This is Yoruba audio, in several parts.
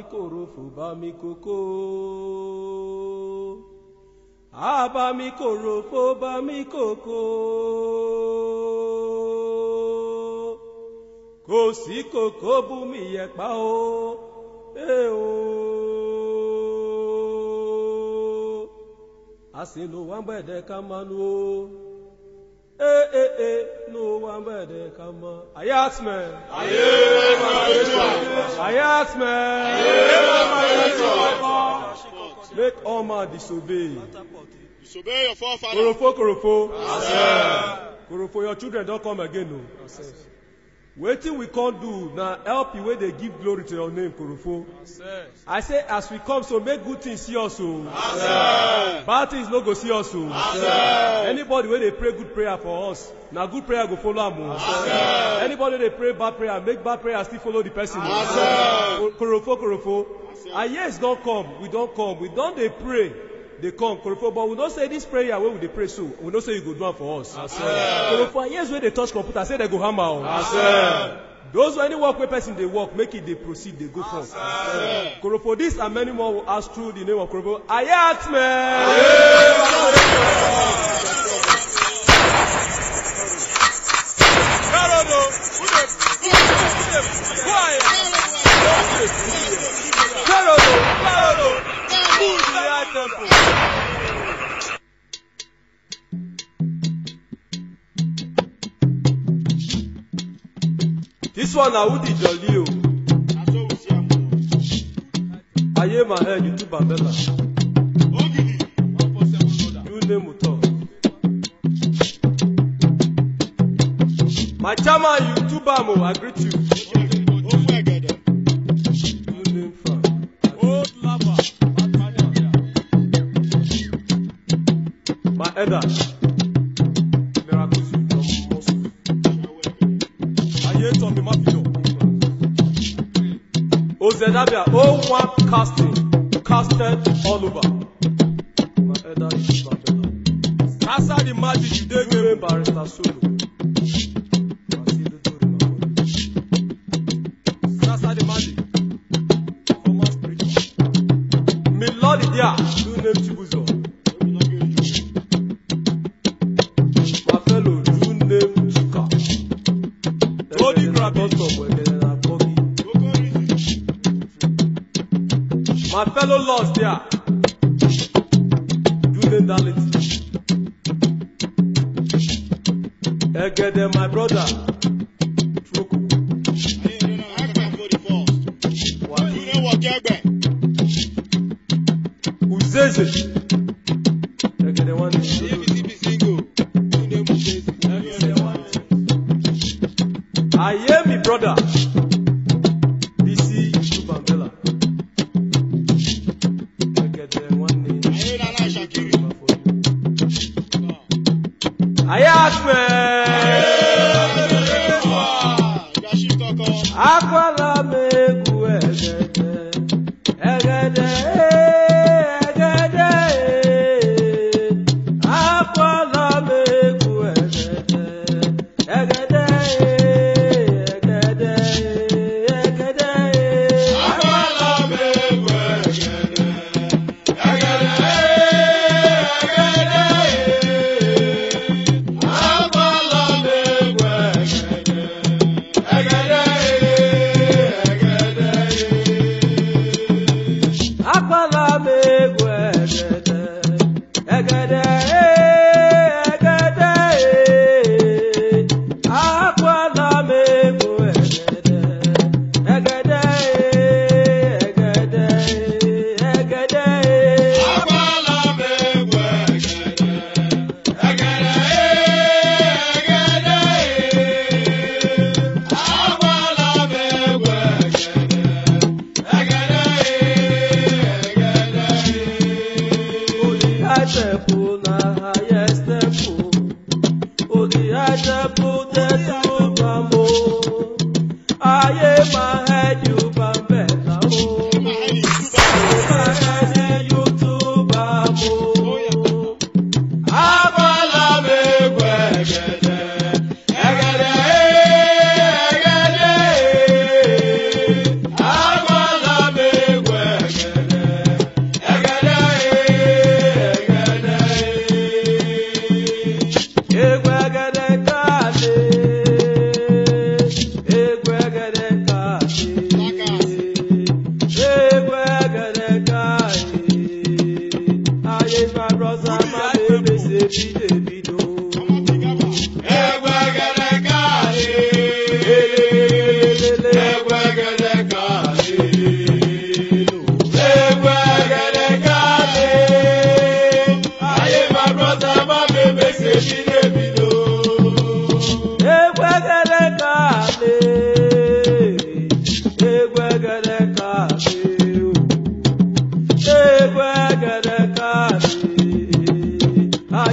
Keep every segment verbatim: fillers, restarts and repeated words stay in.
korofo bá mi kókó. Abá mi korofo bá mi kókó. Kò sí kòkó bú mi yẹ̀pá o. Eh o. Asino wambede kamanu o. Eh eh eh no wambede kama. Ayatme. Ayatme. Make all man disobey. Disobey your forefather. Korofo korofo. Korofo, your children don't come again no. Wetin we can't do now help you where they give glory to your name, Korofo. I say as we come, so make good things see us. So bad things no go see us. So anybody where they pray good prayer for us, now good prayer go follow am. Anybody they pray bad prayer, make bad prayer still follow the person. Korofo, Korofo. And yes, don't come. We don't come. We don't they pray. They come, Korofo, but we don't say this prayer where we they pray so. We don't say you go do it for us. Korofo, yes, when they touch computer, say they go hammer. Those who any work where person they work, make it they proceed, they go forth. Korofo, this and many more will ask through the name of Korofo. Ayat man. This one na Udi Jolly o. Aye my head, you too Bambella. You name it all. My chairman, you too Bamo, I greet you. You name Frank. Old lover. My elder. Ozedabia, oh one casting, casted all over. My elder is Babella. Casa the magic you did give barrister solo. Casa the magic. Former spiritual. Melody there, you name Chibuzo. My fellow, you name Chuka. Tony Grabbing. My fellow lords there, you name that lady. Egede, my brother, Troko. Uzeze. Egede one is I am my brother. Akwala megu egede, egede, egede. Akwala megu egede, egede, egede, egede. Akwala megu egede, egede, egede. Akwala megu egede, egede.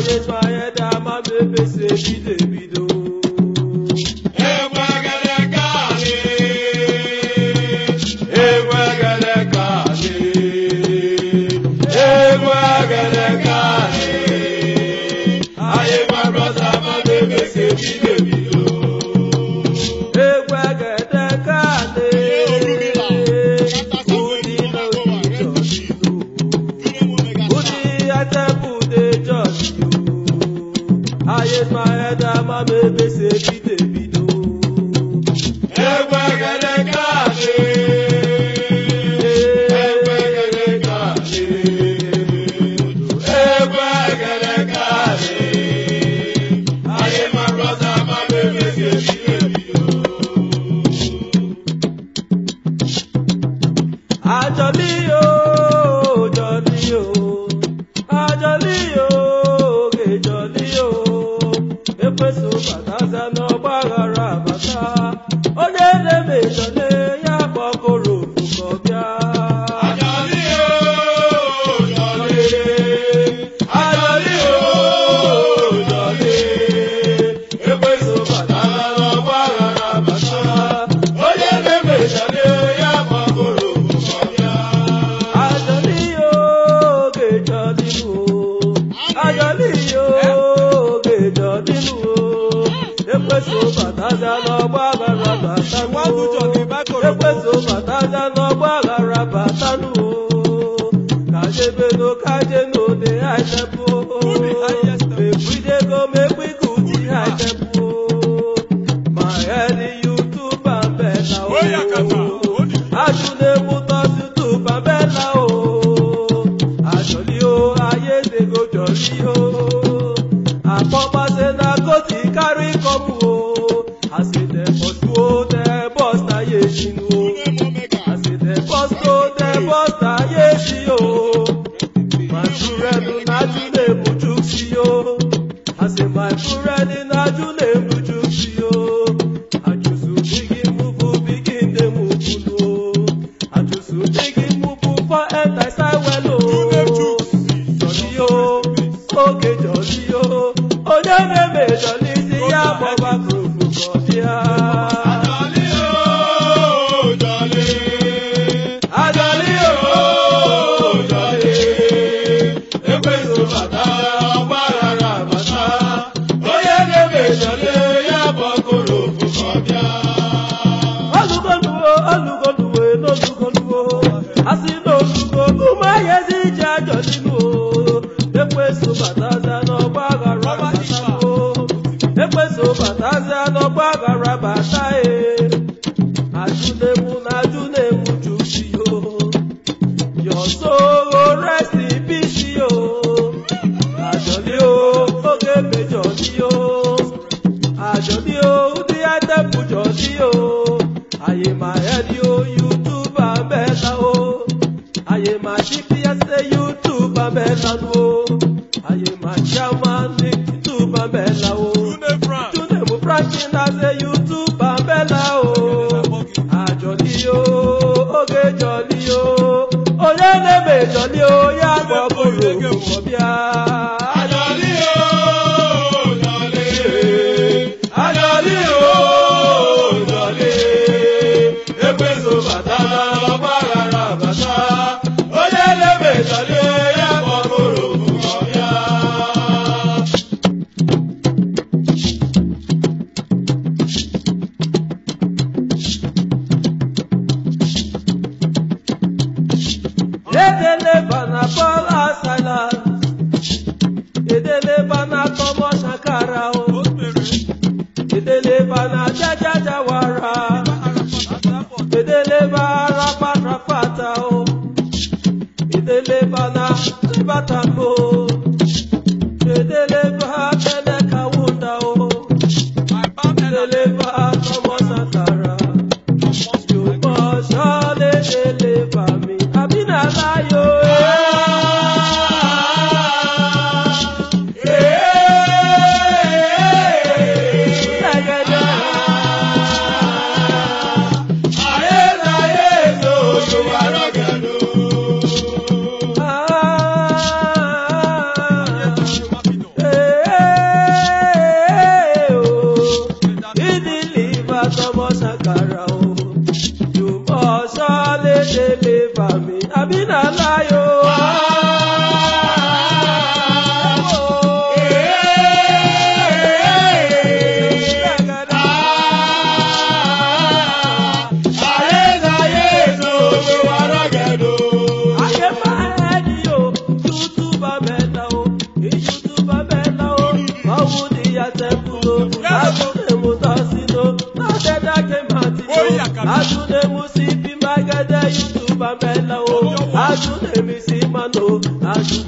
raise my head, I'm a baby, say, bido.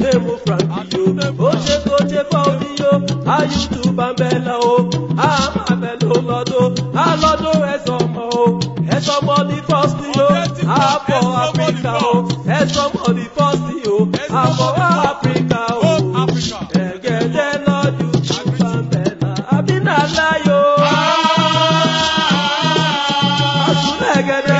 Junemu Frankie yo, Oche Koche Pauli yo, Ayutu Bambela o, Amabelo Lodo, Alodo Esomo o, Esomo the first yo, Apo Africa o, Esomo the first yo, Apo Africa o, Egede Lord Yutu Bambela, Abinala yo, Asunegede.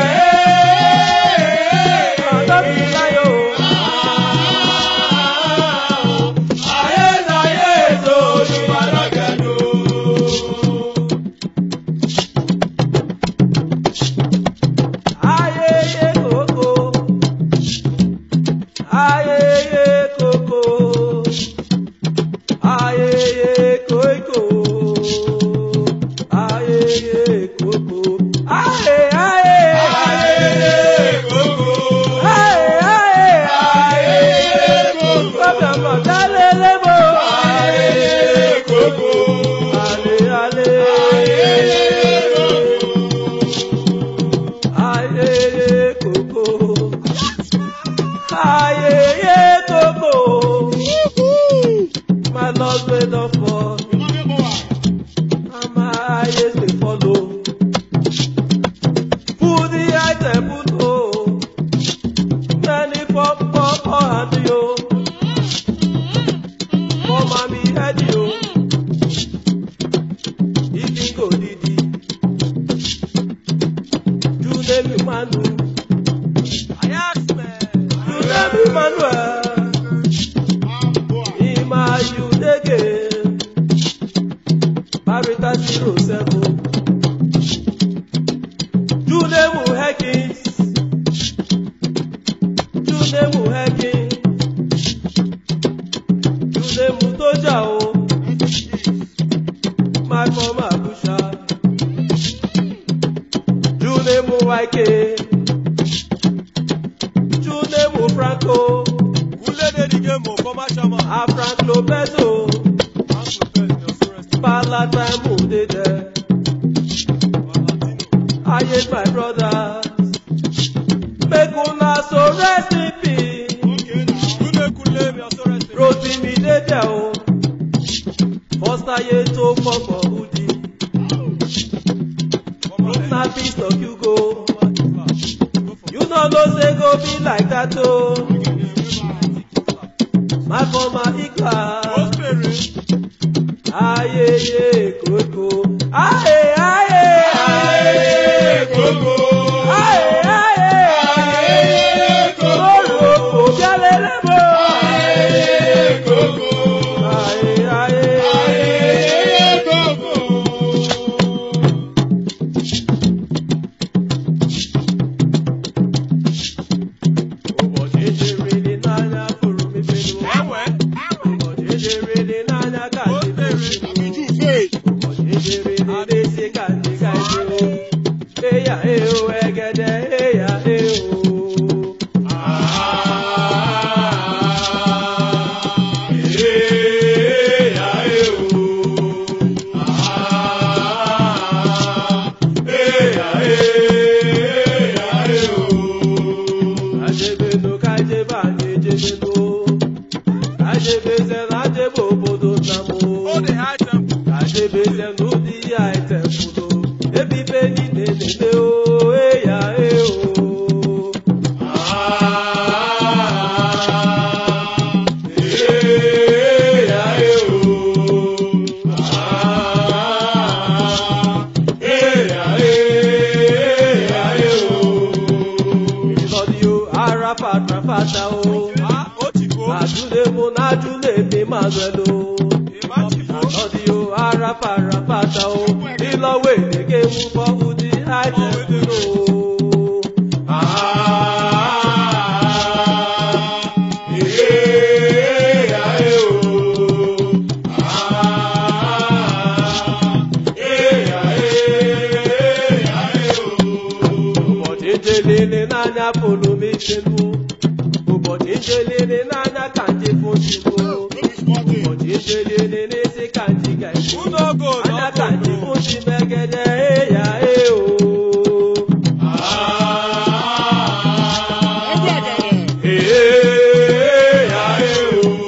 Hey, yeah, hey, oh.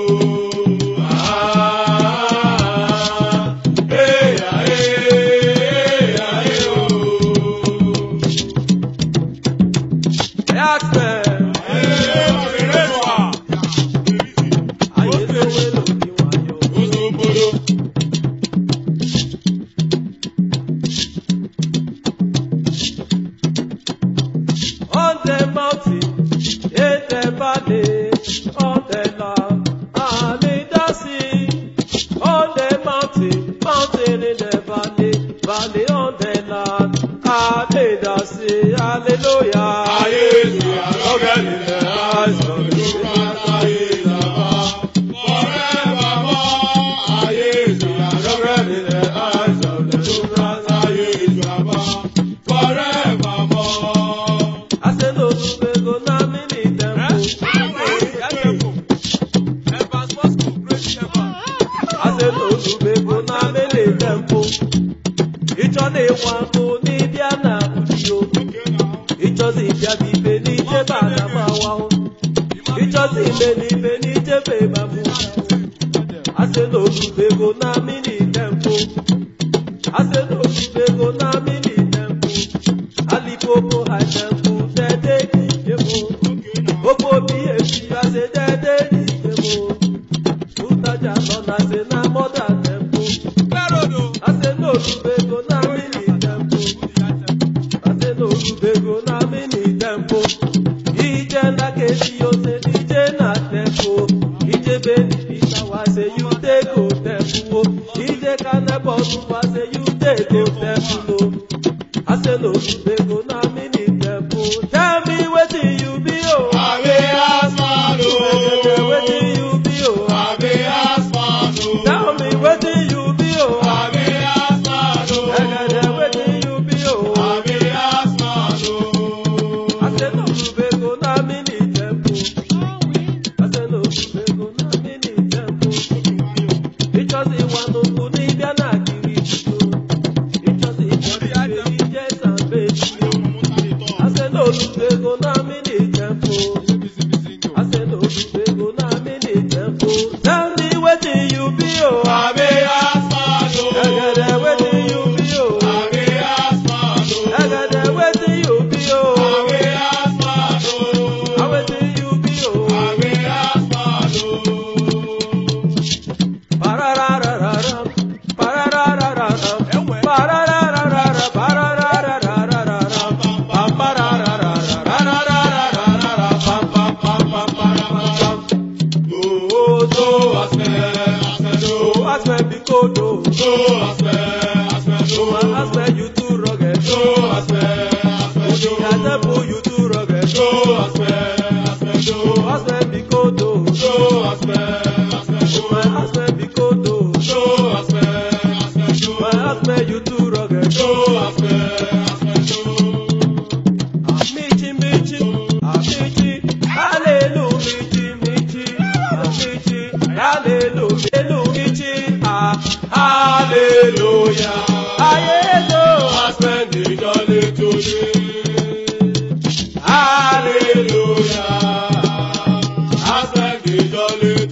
temple. Each on a one go Nibiana Udio. Each of the Jabi Beni Jebana Mawao. Each of the Beni Beni Jebamu. I said, no, they go na mini temple. I said, no, they go na mini temple. Alipopo high temple, Dede Demo. Opo B F, I said, Dede Demo. Utaja non, I said, na mother temple. I said, no, they go na mini temple. I said, no, they go na mini temple. Ije na kesi, yo say, Ije na temple. Ije beni, I say, you take go temple. Ije kanebo, I say, you take go temple. I say, no, they go na mini temple. Tell me what you be, oh. I be asman, oh. What you be, oh. I be asman, oh. Tell me what you be, oh. I be asman, oh. What you be, oh. I be asman, oh. I say, no, they go na mini temple. I say, no, they go na mini temple. Because they want to put in their nakiri. Because they want to be yes and baby. I say, no, they go na mini temple. I say, no, they go na mini temple. Tell me what you be, oh. I be asman, oh. I got what you be, oh. I be asman, oh. I got what you be, oh. I be asman, oh. I what you be, oh. I be asman, oh. Parararararam, parararararam, pararararara, pararararararam, pam, pararararararararara, pam, pam, pam, pam, pam, pam. Oh, So asmen, asmen, oh, oh. asmen because oh, So asmen, asmen, oh, my oh. asmen you too rugged. So asmen, asmen, Oh, the oh. temple you too rugged. So asmen, asmen, Oh, oh. asmen because oh, So asmen, asmen, oh, my oh. asmen because oh, So asmen, asmen, my oh. asmen you too rugged. So asmen, asmen, oh. Amici, mici, amici, hallelujah, mici, mici, amici, hallelujah, mici, ah, Hallelujah. ayedo, I spend the jolly today. Hallelujah. I spend the jolly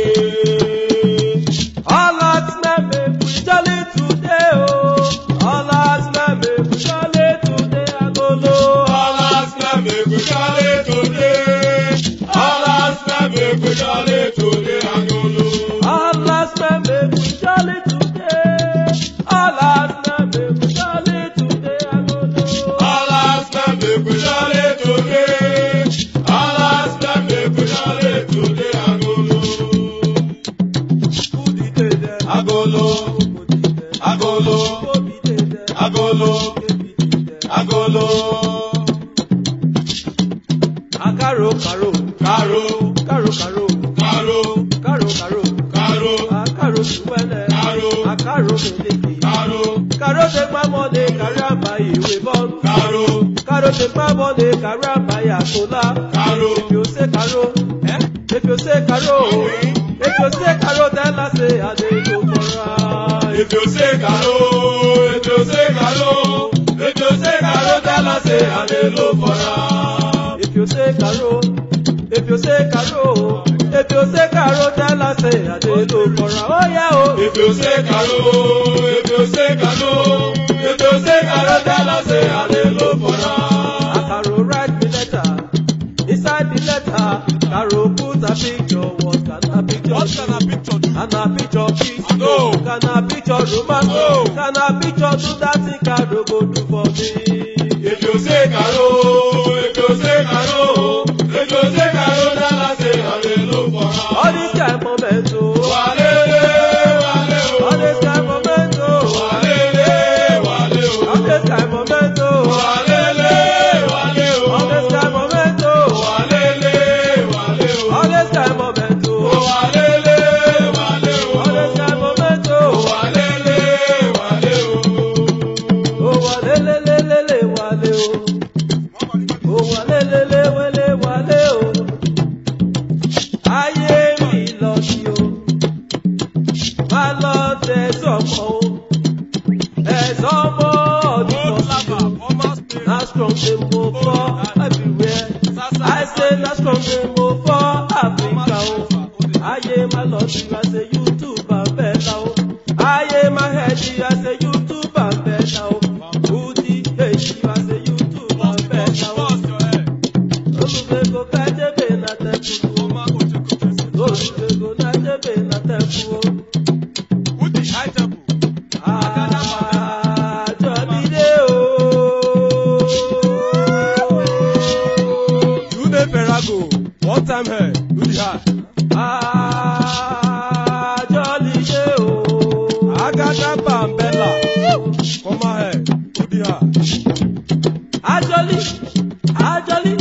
today. all that's me make we jolly today, oh, all that's me make we jolly today, agolo, All us can make we jolly today. All us can make we jolly today. Agolo. all that's me make we jolly today, all that's me make we jolly today, agolo. All us can make we jolly today. All us can make we jolly today. Agolo. Who did it there? Agolo. Who did it there? Agolo. Who did it there? Agolo. Who did it there? Agolo. Akaro, karo, Caro. karo, karo, Caro. karo, karo, Caro. akaro suwele, Caro. akaro meleke, Caro. karo te pamode, karamba iwe bon, Caro. karo te pamode, karamba yakola. Caro. If you say karo, eh? If you say karo, if you say karo, then I say I dey go for a. If you say caro, if you say caro, if you say caro, tell us say I dey look for am. If you say karo, if you say karo, if you say karo, tell us say I dey look for a. Oh yeah, oh. If you say caro, if you say caro, if you say caro, tell us say I dey look for am. Akaro write me letter. Inside the letter, Karo put a picture. What can a picture? What can a picture do? Can a picture kiss? No. Can a picture romance? No. Can a picture do that thing Karo go do for me? If you say caro, if you say caro, if you say caro, tell us say I dey look for am. All this kind moment, oh. Walele, wale o. All this kind moment, oh. Walele, wale o. All this kind moment, oh. Walele, wale o. All this kind moment, oh. Walele, wale o. All this kind moment, oh. Walele, wale o. All this kind moment, oh. Walele, wale o. Oh, walelelelele, wale, oh. Oh, walelele, wele, wale, oh. Ayé mi lọ sí o. Má lọ tẹ sọ̀kọ̀ o. dem go fall everywhere. I say na strong dem go fall Africa o. Ayé máa lọ sí I say YouTube and better o. Ayé máa head I say YouTube and better o. Udi èyí I say YouTube and better o. Olùgbègbè kájébè na tẹ̀kù o. Olùgbègbè nájébè na tẹ̀kù o. Udi high tempo. Àjọ̀dídé o. Jude Ferrago, one time here, Udi high. Àjọ̀dídé o. Agada Bambella, come ahead, Udi high. Àjọ̀lí, àjọ̀lí.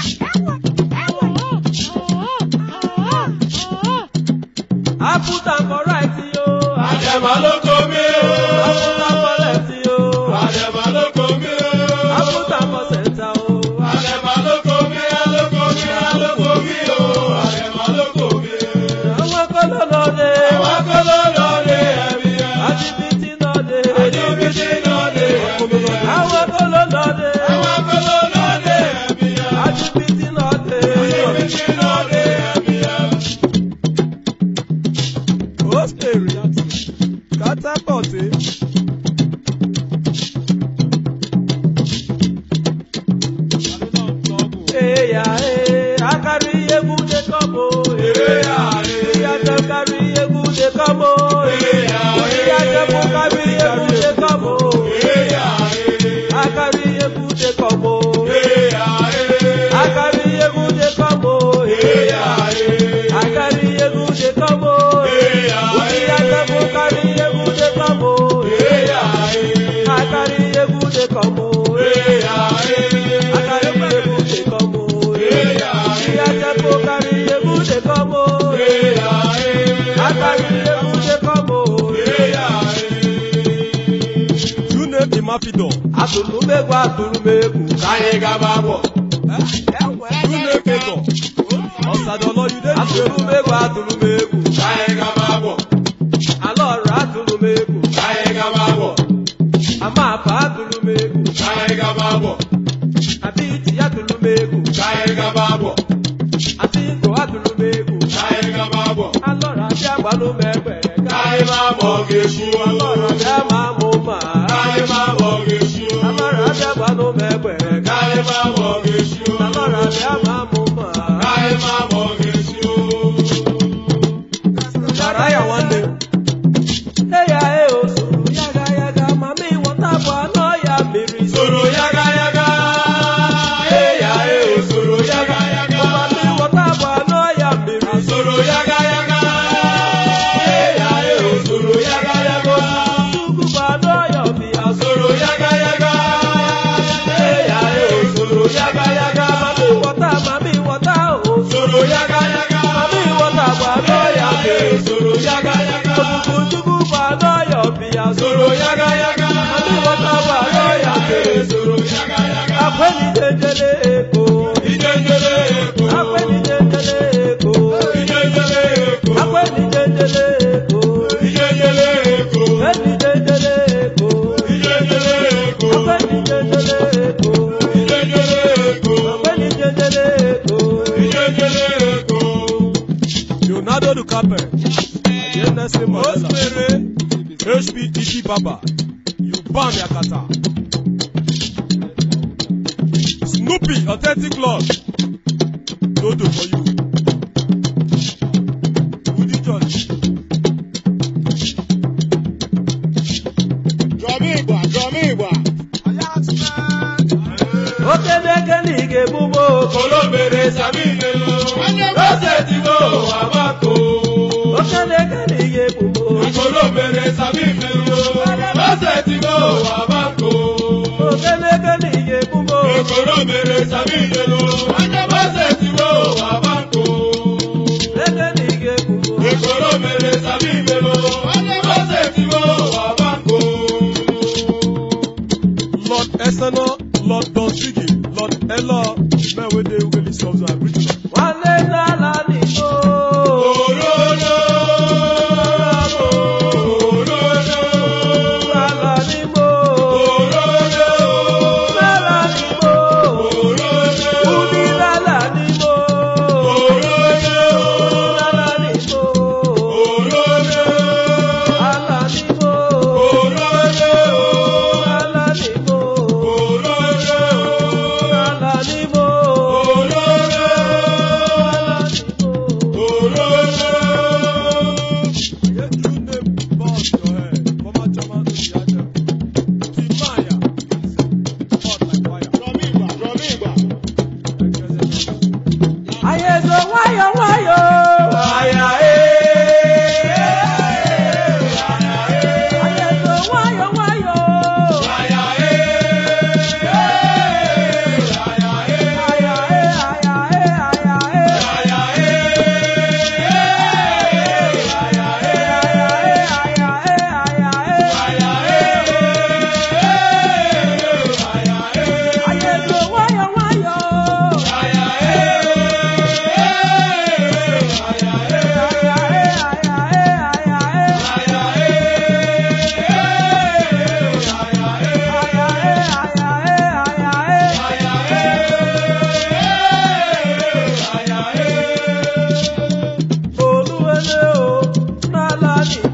I put am for right yo. Àjẹmà ló kó mi o. I put am for left yo. Àjẹmà ló kó mi o. I put am for center o. Àjẹmà ló kó mi, ló kó mi, ló kó mi o. Àjẹmà ló kó mi. Àwọn kọ́lọ́ lọ dé. Àwọn kọ́lọ́ lọ dé ẹ̀mí ẹ̀. Àjìbìtì lọ dé. Àjìbìtì lọ dé ẹ̀mí ẹ̀. Àwọn kọ́lọ́ lọ dé. Àwọn kọ́lọ́ lọ dé ẹ̀mí ẹ̀. Àjìbìtì lọ dé. Àjìbìtì lọ dé ẹ̀mí ẹ̀. Osteri, catapult. Eya e, akari egwu dey come o. Eya e, Ìyàtọ̀ kárí egwu dey come o. Eya e, Ìyàtọ̀ kárí egwu dey come o. Eya e, Akari egwu dey come o. Eya e, Akari egwu dey come o. Eya e, Akari egwu dey come o. Eya e, Ìyàtọ̀ kárí egwu dey come o. Eya e, Akari egwu dey come o. Eya e, Akari egwu dey come o. Ìyàtọ̀ kárí egwu dey come o. Eya e, Akari egwu dey come o. Eya e. June Imapidon. Atụlụmegwu atụlụmegwu. Káyé gaba bọ̀. June Keto. Ọ̀sàdọ̀lọ́ you dey do. Atụlụmegwu atụlụmegwu. Káyé gaba bọ̀. Alọọrụ atụlụmegwu. Káyé gaba bọ̀. Amaapa atụlụmegwu. Káyé gaba bọ̀. Abiti atụlụmegwu. Káyé gaba bọ̀. Atinko atụlụmegwu. Káyé gaba bọ̀. Alọọrụ abịa gbalụmegbere. Káyé máa bọ̀ gèṣù. Alọọrụ abịa ma mụ ma. Káyé máa bọ̀ gèṣù. Alọọrụ abịa gbalụmegbere. Káyé máa bọ̀ gèṣù. Alọọrụ abịa ma mụ ma. Káyé máa bọ̀ gèṣù. Yàrá yà wọ́n lé. Eya e o soro yaga yaga mami wọta bụ anọ ya mmiri. Soro yaga yaga. Eya e o soro yaga yaga. Mami wọta bụ anọ ya mmiri. Soro yaga yaga. Eya e o soro yaga yaga. Chukwu bụ anọ ya ọbịa. Soro yaga yaga. Eya e o soro yaga yaga. Mami wọta mami wọta o. Soro yaga yaga. Mami wọta bụ anọ ya mmiri. Soro yaga yaga. Chukwu Chukwu bụ anọ ya ọbịa. Soro yaga yaga. Mami wọta bụ anọ ya mmiri. Soro yaga yaga. Akweli jẹjẹrẹ eko. Ijejele eko. Akweli jẹjẹrẹ eko. Ijejele eko. Akweli jẹjẹrẹ eko. Ijejele eko. Akweli jẹjẹrẹ eko. Ijejele eko. Akweli jẹjẹrẹ eko. Ijejele eko. Akweli jẹjẹrẹ eko. Ijejele eko. Leonardo Ducape. Nelson Mandela. H P E T Baba. You bam Yakata. Snoopy, authentic love. Dodo for you. Woody George. Drum Igba, drum Igba. Okeneke n'ige gbugbo. Olómere sàmì ìlú. Lọ́sẹ̀ tí mo wà bá kó. Okeneke n'ige gbugbo. Olómere sàmì ìlú. Lọ́sẹ̀ tí mo wà bá kó. Okeneke n'ige gbugbo. Olómere sàmì ìlú. Lọ́sẹ̀ tí mo wà bá kó. Eke n'ige gbugbo. Olómere sàmì ìlú. Lọ́sẹ̀ tí mo wà bá kó. Lord Eseno, Lord Don Sigi, Lord Elo, men wey dey really solve our bridge. Nwanne n'ala n'Igbo. Òróró. Òróró. N'ala n'Igbo. Òróró. N'ala n'Igbo. lele o, nala ni